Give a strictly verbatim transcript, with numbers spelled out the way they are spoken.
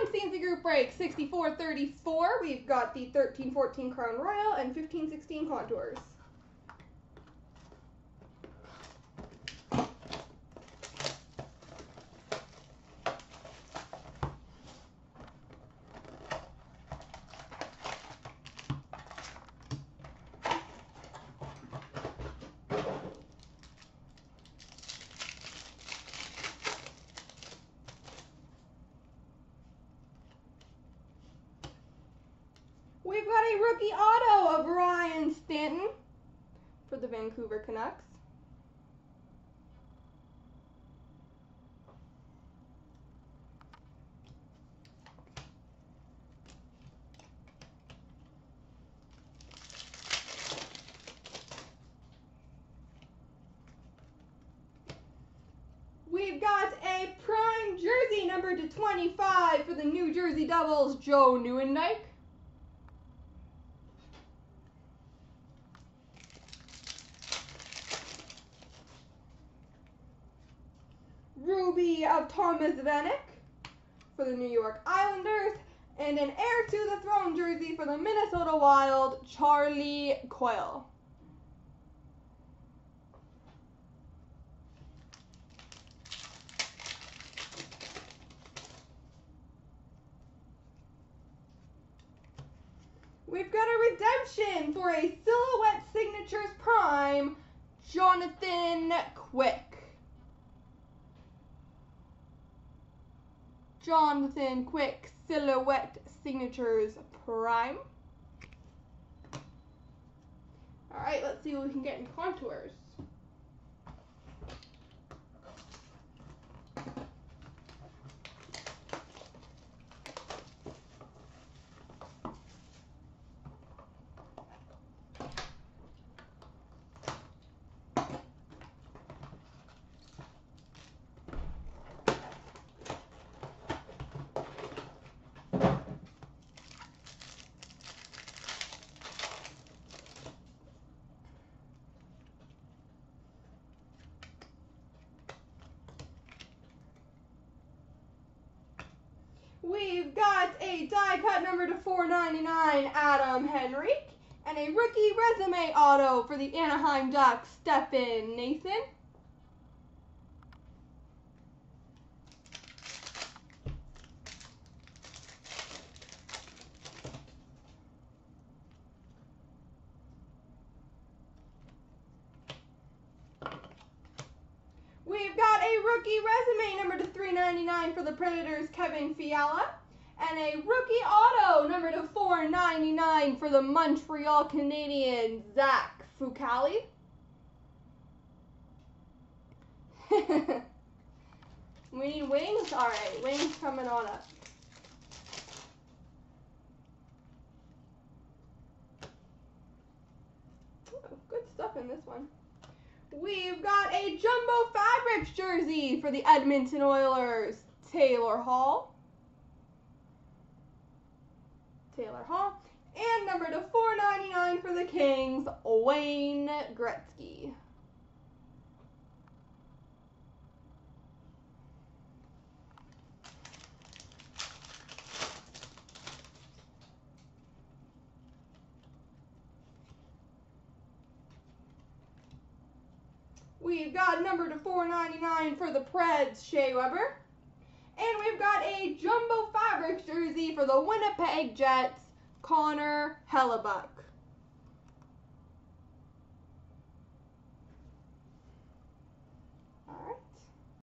round, C N C Group Break, sixty-four thirty-four. We've got the thirteen fourteen Crown Royal and fifteen sixteen Contours. We've got a rookie auto of Ryan Stanton for the Vancouver Canucks. We've got a prime jersey number to twenty-five for the New Jersey Devils, Joe Nieuwendyk. Ruby of Thomas Vanek for the New York Islanders, and an Heir to the Throne jersey for the Minnesota Wild, Charlie Coyle. We've got a redemption for a Silhouette Signatures Prime, Jonathan Quick. Jonathan Quick, Silhouette Signatures Prime. All right, let's see what we can get in Contours. We've got a die cut number to four ninety-nine, Adam Henrique, and a rookie resume auto for the Anaheim Ducks, Stefan Nathan. We've got a rookie resume number to three ninety-nine for the Predators, Kevin Fiala, and a rookie auto number to four ninety-nine for the Montreal Canadiens, Zach Fucale. We need wings? All right, wings coming on up. Ooh, good stuff in this one. We've got a Jumbo Fabrics jersey for the Edmonton Oilers, Taylor Hall. Taylor Hall. And number to four ninety-nine for the Kings, Wayne Gretzky. We've got number to four ninety-nine for the Preds, Shea Weber. And we've got a Jumbo Fabrics jersey for the Winnipeg Jets, Connor Hellebuck.